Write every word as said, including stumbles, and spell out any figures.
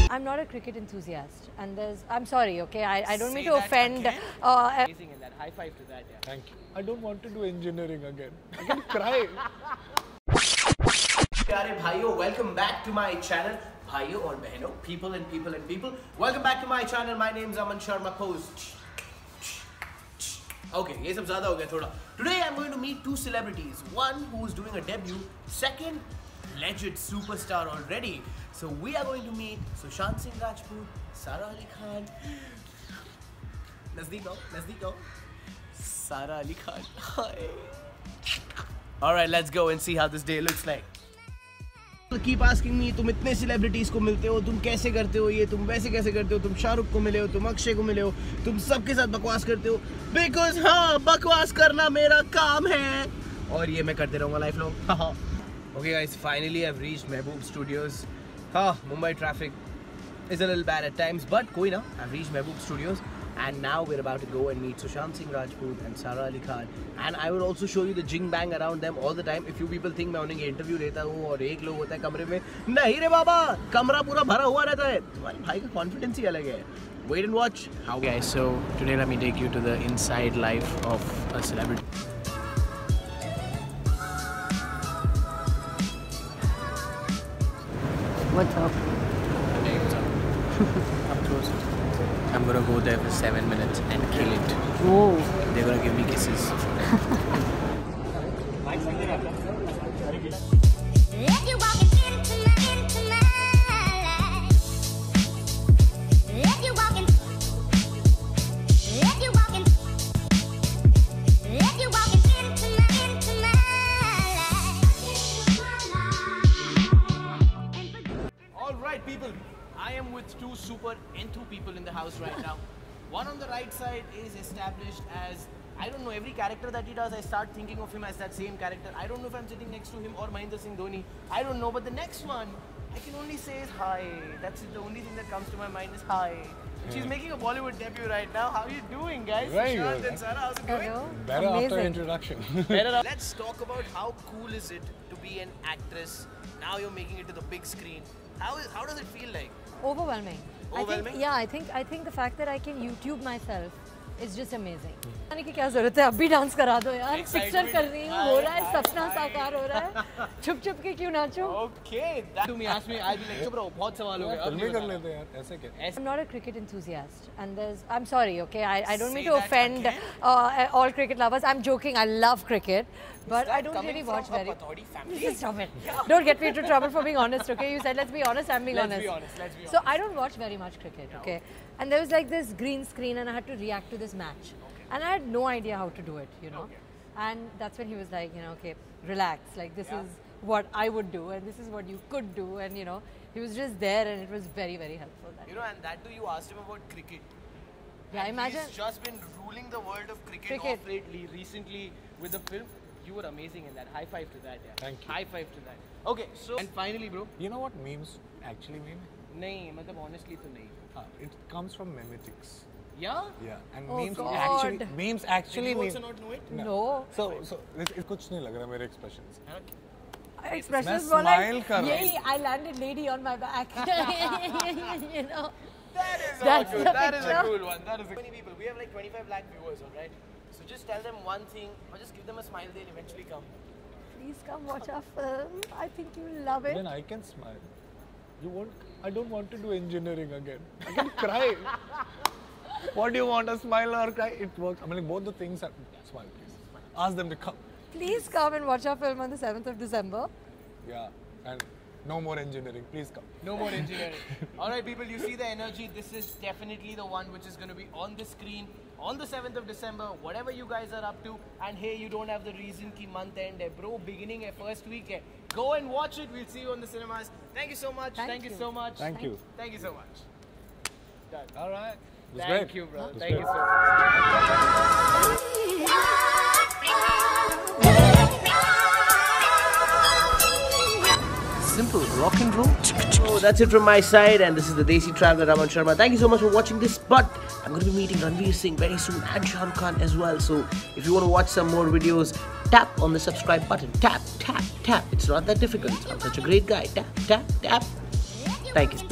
I'm not a cricket enthusiast, and there's. I'm sorry, okay. I, I don't Say mean to offend. Uh, Amazing in that. High five to that. Yeah. Thank you. I don't want to do engineering again. I can cry. Pyare bhaiyo, welcome back to my channel. Bhaiyo or behno, people and people and people. Welcome back to my channel. My name is Aman Sharma. Post. Okay, ये सब ज़्यादा हो गया थोड़ा. Today I'm going to meet two celebrities. One who is doing a debut. Second, legit superstar already. So we are going to meet Sushant Singh Rajput, Sara Ali Khan. Nazdeek go, Nazdeek go. Sara Ali Khan. Hi. All right, let's go and see how this day looks like. Keep asking me, तुम इतने celebrities को मिलते हो, तुम कैसे करते हो ये, तुम वैसे कैसे करते हो, तुम शाहरुख को मिले हो, तुम अक्षय को मिले हो, तुम सबके साथ बकवास करते हो, because हाँ बकवास करना मेरा काम है और ये मैं करते रहूँगा life long. Okay guys, finally I've reached Mehboob Studios. हाँ, Mumbai traffic is a little bad at times, but कोई ना, I've reached Mehboob Studios. And now we're about to go and meet Sushant Singh Rajput and Sara Ali Khan. And I will also show you the jing bang around them all the time. If you people think मैं उन्हें interview लेता हूँ और एक लोग होता है कमरे में, नहीं रे बाबा, कमरा पूरा भरा हुआ रहता है. तुम्हारे भाई का confidence ही अलग है. Wait and watch. How guys, so today let me take you to the inside life of a celebrity. What's up? Hey, what's up? Up close. I'm gonna go there for seven minutes and kill it. Whoa. They're gonna give me kisses. Alright people, I am with two super enthu people in the house right now. One on the right side is established as, I don't know, every character that he does, I start thinking of him as that same character. I don't know if I'm sitting next to him or Mahendra Singh Dhoni. I don't know, but the next one, I can only say is hi. That's the only thing that comes to my mind is hi. Yeah. She's making a Bollywood debut right now. How are you doing, guys? Very Sushant good. and Sara, how's it going? Hello. Better Amazing. after introduction. Better. Let's talk about how cool is it to be an actress. Now you're making it to the big screen. How is, how does it feel like? Overwhelming. Overwhelming? I think, yeah, I think I think the fact that I can YouTube myself is just amazing. आने की क्या ज़रूरत है? अभी dance करा दो यार. Picture कर रही हूँ, हो रहा है, सपना साकार हो रहा है. छुप छुप के क्यों नाचूं? Okay, that to me ask me, I'll be like, चुप रहो, बहुत सवाल हो गए. फिल्म ही कर लेते हैं यार, ऐसे क्या? I'm not a cricket enthusiast, and there's. I'm sorry, okay. I, I don't Say mean to offend uh, all cricket lovers. I'm joking. I love cricket, but I don't really watch very. Please stop it. Yeah. Don't get me into trouble for being honest, okay? You said let's be honest. I'm being let's honest. Be honest. Let's be honest. So I don't watch very much cricket, okay? okay? And there was like this green screen, and I had to react to this match, okay. And I had no idea how to do it, you know. Okay. And that's when he was like, you know, okay, relax. Like this yeah. is what I would do, and this is what you could do, and you know. He was just there and it was very, very helpful. You know, and that too, you asked him about cricket. Yeah, and imagine. He's just been ruling the world of cricket, cricket. Off lately, recently with the film. You were amazing in that. High five to that, yeah. Thank you. High five to that. Okay, so and finally, bro. You know what memes actually mean? Nahin, matlab honestly to nahin. Uh, it comes from memetics. Yeah? Yeah, and oh memes God. actually memes actually Did you mean. also not know it? No. no. So so it कुछ नहीं लग रहा मेरे expressions. Expressions were like, yay, I landed lady on my back. You know. That is That's good. The That is a picture. cool one. That is a many people. We have like twenty-five lakh viewers, alright? So just tell them one thing or just give them a smile, they'll eventually come. Please come watch our film. I think you'll love it. Then I can smile. You won't. I don't want to do engineering again. I can cry. What do you want? A smile or cry? It works. I mean, like, both the things are. Smile, please. Ask them to come. Please come and watch our film on the seventh of December. Yeah, and no more engineering. Please come. No more engineering. Alright, people, you see the energy. This is definitely the one which is going to be on the screen on the seventh of December. Whatever you guys are up to. And hey, you don't have the reason ki month end hai. Bro, beginning hai, first week hai. Go and watch it. We'll see you on the cinemas. Thank you so much. Thank, Thank you. you so much. Thank, Thank you. Thank you so much. Done. All right. Thank great. you, bro. It was Thank great. you so much. Simple rock and roll. So that's it from my side, and this is the Desi Traveler Aman Sharma. Thank you so much for watching this. But I'm going to be meeting Ranveer Singh very soon and Shah Rukh Khan as well. So if you want to watch some more videos, tap on the subscribe button. Tap, tap, tap. It's not that difficult. I'm such a great guy. Tap, tap, tap. Thank you.